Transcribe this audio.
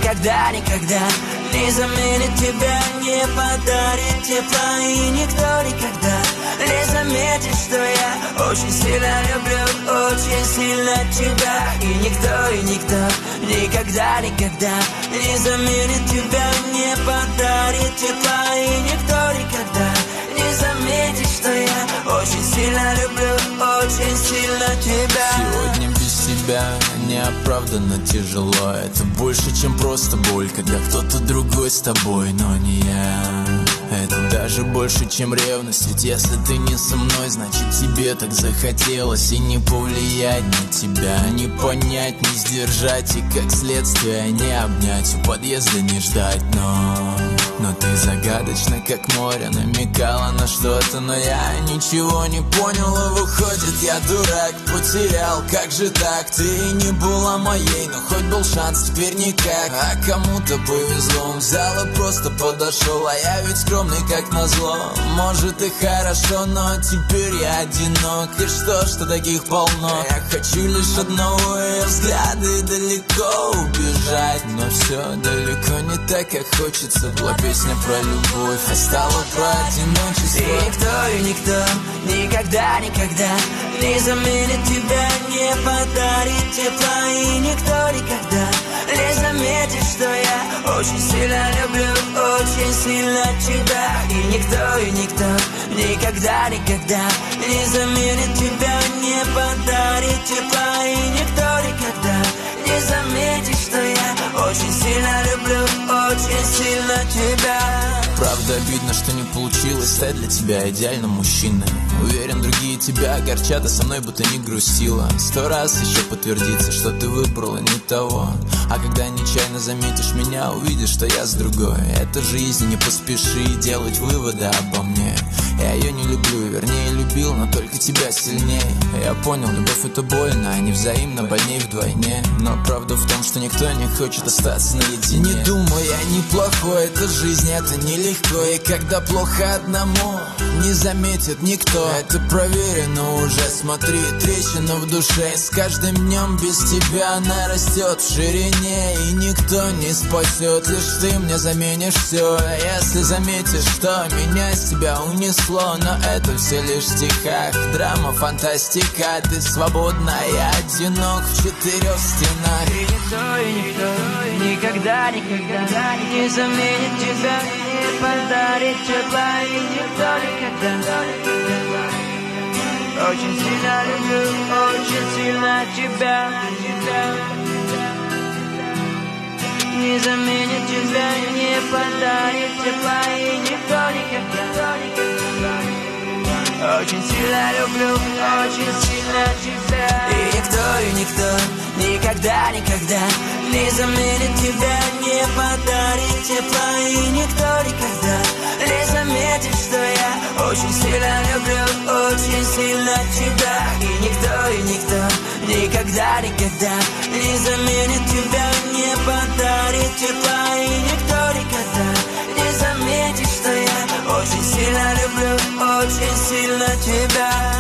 никогда, никогда не заменит тебя, не подарит тепла. И никто никогда не заметит, что я очень сильно люблю, очень сильно тебя. И никто никогда, никогда не заменит тебя, не подарит тепла. И никто никогда не заметит, что я очень сильно люблю, очень сильно тебя. Сегодня без тебя неоправданно тяжело. Это больше, чем просто боль, когда кто-то другой с тобой, но не я. Это даже больше, чем ревность. Ведь если ты не со мной, значит тебе так захотелось. И не повлиять на тебя, не понять, не сдержать. И как следствие не обнять, у подъезда не ждать. Но ты загадочна, как море, намекала на что-то, но я ничего не понял. И выходит, я дурак, потерял, как же так? Ты не была моей, но хоть был шанс, теперь никак. А кому-то повезло, взял и просто подошел. А я ведь скромный, как назло. Может и хорошо, но теперь я одинок. И что таких полно? Я хочу лишь одного, ее взгляды, и далеко убежать. Но все далеко не так, как хочется. Была песня про любовь, а стала про одиночество. И никто никогда, никогда не заменит тебя, не подарит тепла. И никто никогда не заметит, что я очень сильно люблю, очень сильно тебя. И никто никогда, никогда не заменит тебя, не подарит тепла. И никто никогда не заметит, что я очень сильно люблю, очень сильно тебя. Правда, обидно, что не получилось стать для тебя идеальным мужчиной. Уверен, другие тебя огорчат, а со мной будто не грустила. 100 раз еще подтвердится, что ты выбрала не того. А когда нечаянно заметишь меня, увидишь, что я с другой. Это жизнь, не поспеши делать выводы обо мне. Я ее не люблю, вернее любил, но только тебя сильнее. Я понял, любовь это больно, а не взаимно, больней вдвойне. Но правда в том, что никто не хочет остаться наедине. Не думай, я неплохой, это жизнь, это нелегко. И когда плохо одному, не заметит никто. Это проверено уже, смотри, трещина в душе. С каждым днем без тебя она растет в ширине. И никто не спасет, лишь ты мне заменишь все. Если заметишь, что меня с тебя унесло, но это все лишь в стихах. Драма, фантастика, ты свободна, я одинок в 4 стенах. И никто никогда не заменит тебя, не подарит тепла. И никто никогда очень сильно люблю, очень сильно тебя. Не заменит тебя, не подарит тепла. И никто никогда очень сильно люблю, очень сильно тебя. И никто никогда не заменит тебя, не подарит тепла. И никто никогда не заметит, что я очень сильно люблю, очень сильно тебя. И никто никогда не заменит тебя, не подарит тепла. И никто никогда не заметит, что я очень сильно люблю, очень сильно тебя.